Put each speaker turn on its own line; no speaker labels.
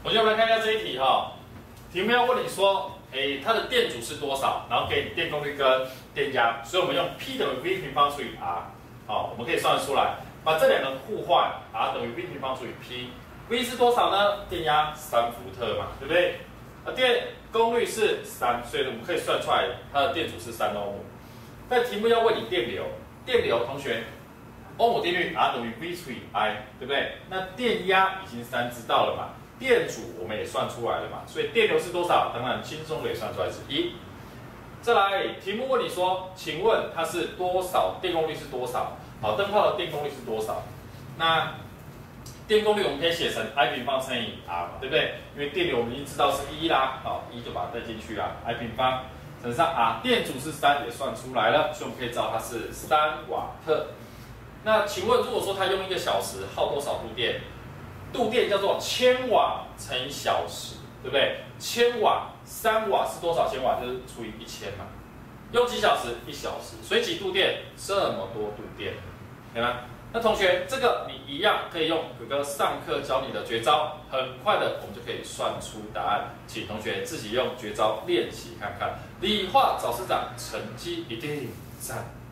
同学们来看一下这一题哈，题目要问你说，它的电阻是多少，然后给你电功率跟电压，所以我们用 P 等于 V 平方除以 R， 好，我们可以算得出来，把这两个互换 ，R 等于 V 平方除以 P，V 是多少呢？电压3伏特嘛，对不对？电功率是3，所以我们可以算出来它的电阻是3欧姆。但题目要问你电流，电流同学，欧姆定律 R 等于 V 除以 I， 对不对？那电压已经3知道了嘛？电阻我们也算出来了嘛，所以电流是多少？当然轻松可以算出来是1。再来，题目问你说，请问它是多少？电功率是多少？好，灯泡的电功率是多少？那电功率我们可以写成 I 平方乘以 R 嘛，对不对？因为电流我们已经知道是1啦，好，1就把它带进去啦 ，I 平方乘上 R， 电阻是3也算出来了，所以我们可以知道它是3瓦特。那请问，如果说它用1个小时耗多少度电？度电叫做千瓦乘以小时，对不对？千瓦3瓦是多少千瓦？就是除以1000嘛。用几小时？1小时。所以几度电？这么多度电，对吗？那同学，这个你一样可以用哥哥上课教你的绝招，很快的我们就可以算出答案。请同学自己用绝招练习看看。理化早市长成绩一定赞。